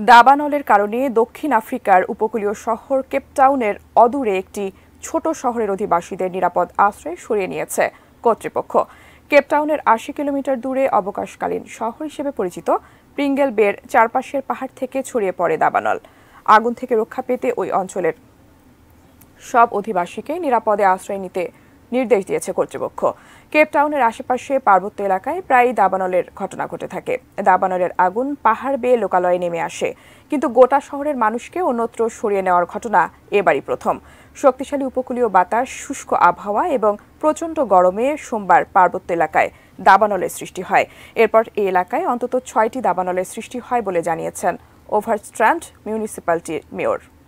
দাবানলের কারণে দক্ষিণ আফ্রিকার উপকূলীয় শহর কেপটাউনের অদূরে একটি ছোট শহরের অধিবাসীদের নিরাপদ আশ্রয়ে সরিয়ে নিয়েছে কর্তৃপক্ষ। কেপটাউনের ৮০ কিলোমিটার দূরে অবকাশকালীন শহর হিসেবে পরিচিত প্রিঙ্গেল বের চারপাশের পাহাড় থেকে ছড়িয়ে পড়ে দাবানল। আগুন থেকে রক্ষা পেতে ওই অঞ্চলের সব অধিবাসীকে নিরাপদে আশ্রয় নিতে নির্দেশ দিয়েছে কর্তৃপক্ষ। কেপটাউনের আশেপাশে পার্বত্য এলাকায় প্রায়ই দাবানলের ঘটনা ঘটে থাকে। দাবানলের আগুন পাহাড় বেয়ে লোকালয়ে নেমে আসে, কিন্তু গোটা শহরের মানুষকে অন্যত্র সরিয়ে নেওয়ার ঘটনা এবারই প্রথম। শক্তিশালী উপকূলীয় বাতাস, শুষ্ক আবহাওয়া এবং প্রচণ্ড গরমে সোমবার পার্বত্য এলাকায় দাবানলের সৃষ্টি হয়। এরপর এই এলাকায় অন্তত ৬টি দাবানলের সৃষ্টি হয় বলে জানিয়েছেন ওভারস্ট্র্যান্ড মিউনিসিপ্যালিটির মেয়র।